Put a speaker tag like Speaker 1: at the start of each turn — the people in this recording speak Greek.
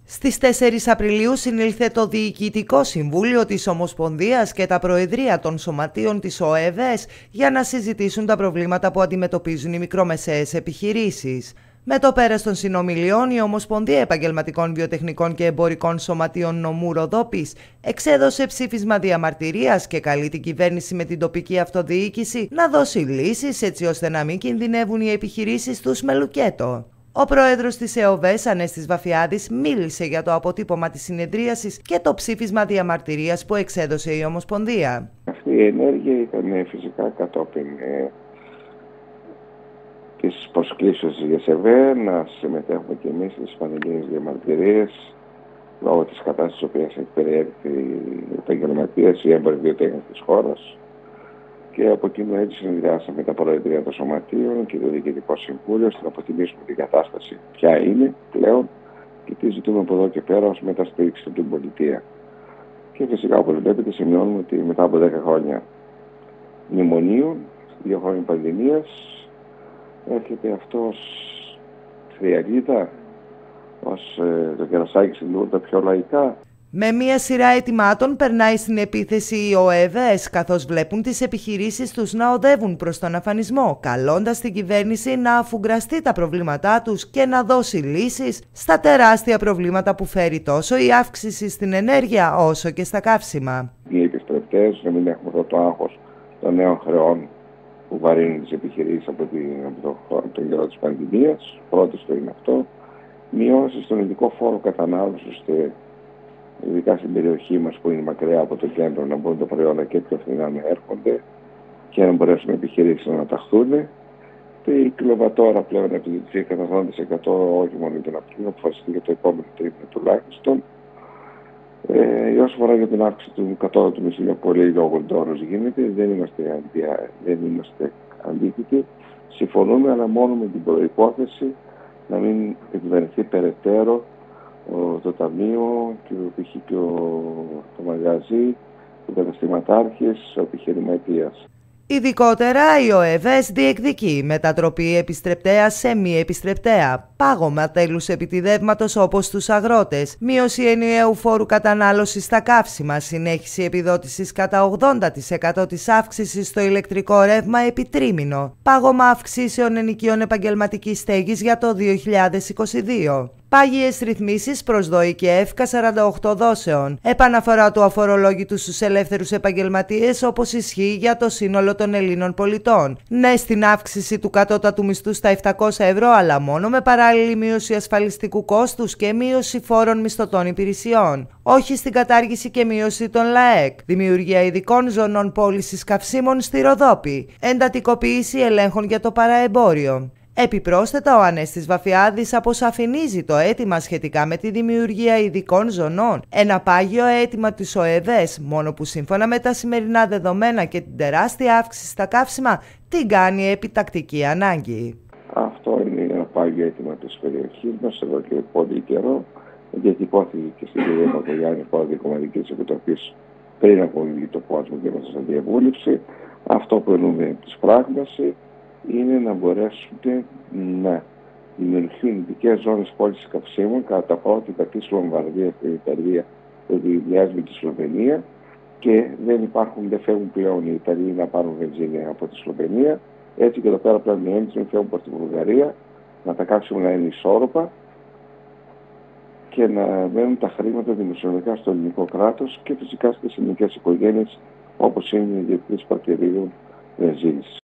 Speaker 1: Στις 4 Απριλίου συνήλθε το Διοικητικό Συμβούλιο της Ομοσπονδίας και τα Προεδρία των Σωματείων της ΟΕΒΕΣ για να συζητήσουν τα προβλήματα που αντιμετωπίζουν οι μικρομεσαίες επιχειρήσεις. Με το πέρας των συνομιλιών, η Ομοσπονδία Επαγγελματικών Βιοτεχνικών και Εμπορικών Σωματείων Νομού Ροδόπης εξέδωσε ψήφισμα διαμαρτυρίας και καλεί την κυβέρνηση με την τοπική αυτοδιοίκηση να δώσει λύσεις έτσι ώστε να μην κινδυνεύουν οι επιχειρήσεις τους με λουκέτο. Ο πρόεδρος της ΕΟΒΕΣ, Ανέστης Βαφιάδης, μίλησε για το αποτύπωμα της συνεδρίασης και το ψήφισμα διαμαρτυρίας που εξέδωσε η Ομοσπονδία.
Speaker 2: Αυτή η ενέργεια ήταν φυσικά κατόπιν της προσκλήσεως της ΓΕΣΕΒΕ να συμμετέχουμε και εμείς στις πανελλήνιες διαμαρτυρίες λόγω της κατάστασης που έχει περιέλθει οι επαγγελματίες, οι έμποροι βιοτέχνες της χώρας. Και από εκείνο έτσι συνδυάσαμε τα Προεδρία των Σωματείων και το Διοικητικό Συμβούλιο ώστε να αποτιμήσουμε την κατάσταση ποια είναι πλέον και τι ζητούμε από εδώ και πέρα ως μεταστήριξη από την πολιτεία. Και φυσικά, όπως βλέπετε, σημειώνουμε ότι μετά από 10 χρόνια μνημονίων, 2 χρόνια πανδημίας, έρχεται αυτός θριαλίδα ως το κερασάκι στην τούρτα πιο λαϊκά.
Speaker 1: Με μία σειρά αιτημάτων περνάει στην επίθεση η ΟΕΒΕΣ, καθώς βλέπουν τις επιχειρήσεις τους να οδεύουν προς τον αφανισμό, καλώντας την κυβέρνηση να αφουγκραστεί τα προβλήματά τους και να δώσει λύσεις στα τεράστια προβλήματα που φέρει τόσο η αύξηση στην ενέργεια όσο και στα καύσιμα.
Speaker 2: Οι επιστρεπτές να μην έχουμε το άγχος των νέων χρεών που βαρύνουν τις επιχειρήσεις από τον καιρό της πανδημίας. Πρώτο το είναι αυτό. Μειώσεις στον ειδικό φόρο κατανάλωσης, ώστε ειδικά στην περιοχή μας που είναι μακριά από το κέντρο να μπορούν τα προϊόντα και πιο φθηνά να έρχονται και να μπορέσουν οι επιχειρήσεις να αναταχθούν. Η κιλοβατόρα πλέον επιδοτηθεί κατά 80% όχι μόνο για τον Απρίλιο, αποφασιστεί για το επόμενο τρίμηνο τουλάχιστον. Όσο αφορά για την αύξηση του κατώτατου μισθού, πολύ λόγω του όρους γίνεται, δεν είμαστε αντίθετοι. Συμφωνούμε, αλλά μόνο με την προϋπόθεση να μην επιβαρυνθεί περαιτέρω το ταμείο και το μαγαζί, ο καταστηματάρχης, ο επιχειρηματίας.
Speaker 1: Ειδικότερα, η ΟΕΒΕΣ διεκδικεί μετατροπή επιστρεπτέα σε μη επιστρεπτέα, πάγωμα τέλους επιτιδεύματος όπως στους αγρότες, μείωση ενιαίου φόρου κατανάλωσης στα καύσιμα, συνέχιση επιδότησης κατά 80% της αύξησης στο ηλεκτρικό ρεύμα επί τρίμηνο, πάγωμα αυξήσεων ενοικίων επαγγελματικής στέγης για το 2022. Πάγιες ρυθμίσεις προς ΔΟΗ και ΕΦΚΑ 48 δόσεων. Επαναφορά του αφορολόγητου στους ελεύθερους επαγγελματίες όπως ισχύει για το σύνολο των Ελλήνων πολιτών. Ναι στην αύξηση του κατώτατου μισθού στα 700 ευρώ, αλλά μόνο με παράλληλη μείωση ασφαλιστικού κόστους και μείωση φόρων μισθωτών υπηρεσιών. Όχι στην κατάργηση και μείωση των ΛΑΕΚ. Δημιουργία ειδικών ζωνών πώλησης καυσίμων στη Ροδόπη. Εντατικοποίηση ελέγχων για το παραεμπόριο. Επιπρόσθετα, ο Ανέστης Βαφιάδης αποσαφηνίζει το αίτημα σχετικά με τη δημιουργία ειδικών ζωνών, ένα πάγιο αίτημα της ΟΕΒΕΣ, μόνο που σύμφωνα με τα σημερινά δεδομένα και την τεράστια αύξηση στα καύσιμα, την κάνει επιτακτική ανάγκη.
Speaker 2: Αυτό είναι ένα πάγιο αίτημα της περιοχής μας εδώ και πολύ καιρό. Διατυπώθηκε και στην κυρία Παπαγιάννη, πρόεδρο Κομματικής Επιτροπής, πριν από το κόσμο και μέσα στην διαβούλευση. Αυτό που εννοούμε της πράγμαση είναι να μπορέσουν να δημιουργηθούν ειδικές ζώνες πώλησης καυσίμων κατά τα πρότυπα της Λομβαρδίας στην Ιταλία που διηγιάζει με τη Σλοβενία και δεν φεύγουν πλέον οι Ιταλοί να πάρουν βενζίνη από τη Σλοβενία. Έτσι και εδώ πέρα πλέον οι Έλληνες μην φεύγουν προς τη Βουλγαρία, να τα καύσιμα να είναι ισόρροπα και να μένουν τα χρήματα δημοσιονομικά στο ελληνικό κράτος και φυσικά στις ελληνικές οικογένειες όπως είναι οι διευθυντές παρτιδίων βενζίνης.